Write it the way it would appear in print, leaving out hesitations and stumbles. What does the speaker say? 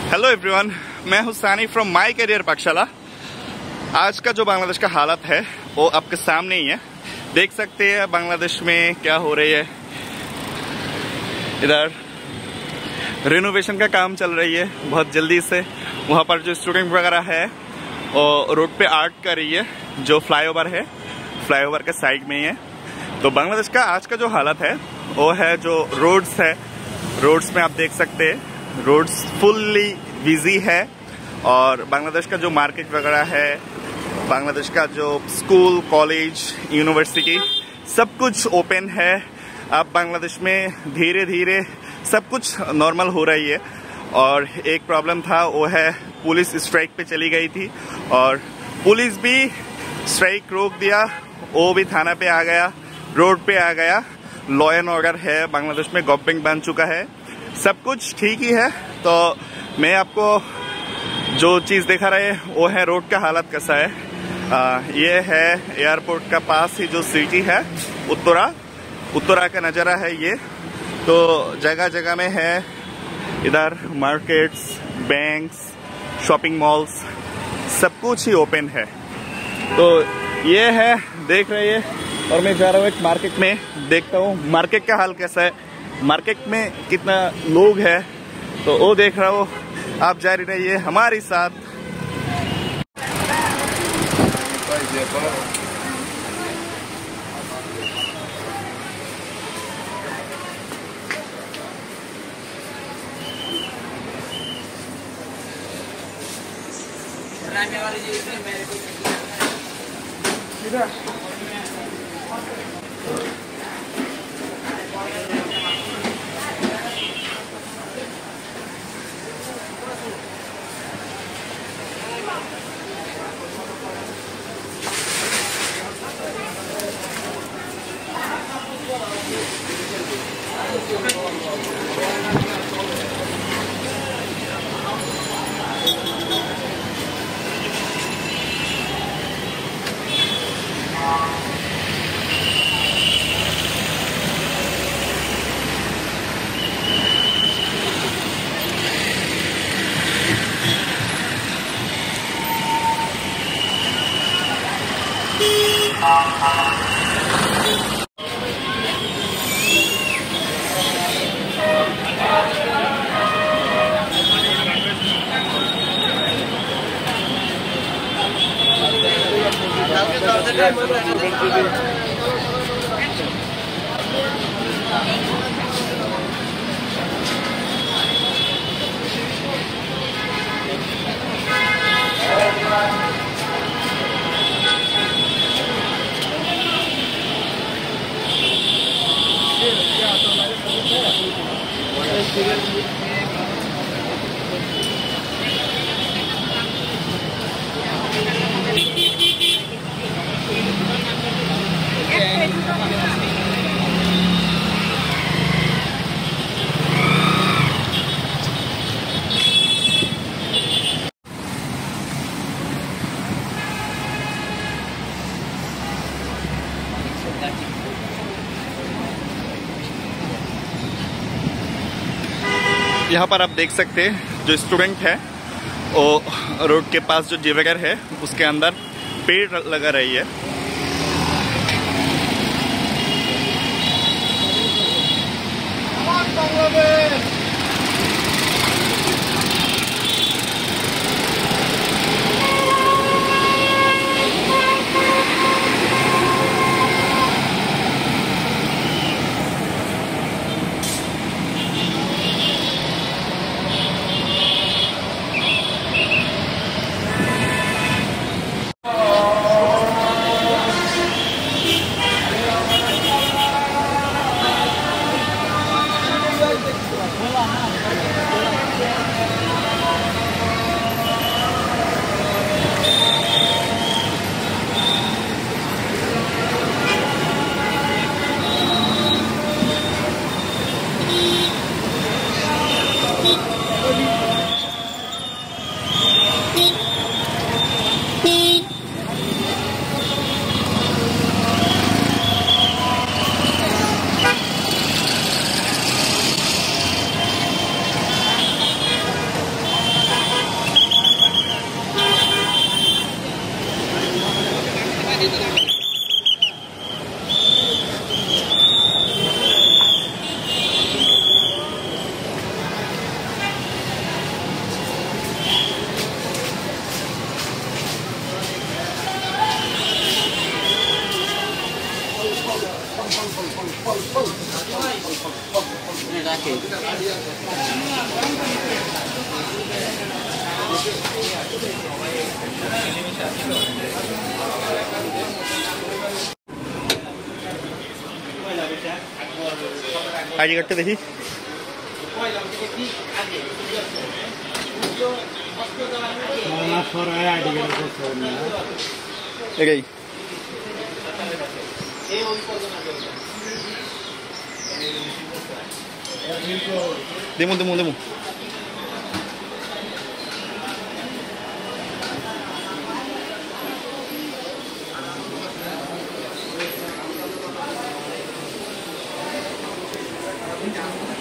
Hello everyone, मैं हूं सानी फ्रॉम माय करियर पाठशाला। आज का जो बांग्लादेश का हालत है वो आपके सामने ही है। देख सकते हैं बांग्लादेश में क्या हो रही है। इधर रिनोवेशन का काम चल रही है बहुत जल्दी से। वहाँ पर जो स्टूडेंट वगैरह है वो रोड पे आर्ट कर रही है। जो फ्लाईओवर है, फ्लाईओवर के साइड में ही है। तो बांग्लादेश का आज का जो हालत है वो है जो रोड्स है, रोड्स में आप देख सकते हैं रोड्स फुल्ली बिजी है। और बांग्लादेश का जो मार्केट वगैरह है, बांग्लादेश का जो स्कूल, कॉलेज, यूनिवर्सिटी सब कुछ ओपन है। अब बांग्लादेश में धीरे धीरे सब कुछ नॉर्मल हो रही है। और एक प्रॉब्लम था वो है पुलिस स्ट्राइक पे चली गई थी और पुलिस भी स्ट्राइक रोक दिया। वो भी थाना पे आ गया, रोड पे आ गया। लॉ एंड ऑर्डर है बांग्लादेश में, गवर्नमेंट बन चुका है, सब कुछ ठीक ही है। तो मैं आपको जो चीज़ दिखा रहे हैं वो है रोड का हालत कैसा है। ये है एयरपोर्ट का पास ही जो सिटी है उत्तरा का नज़ारा है ये। तो जगह जगह में है इधर मार्केट्स, बैंक्स, शॉपिंग मॉल्स सब कुछ ही ओपन है। तो ये है, देख रहे हैं। और मैं जा रहा हूँ एक मार्केट में, देखता हूँ मार्केट का हाल कैसा है, मार्केट में कितना लोग है, तो वो देख रहा हूँ। आप जारी रहिए हमारे साथ। यहाँ पर आप देख सकते हैं जो स्टूडेंट है वो रोड के पास जो डिवाइडर है उसके अंदर पेड़ लगा रही है। आईडी कार्ड देखी दिमु दिमु दिमु Thank you.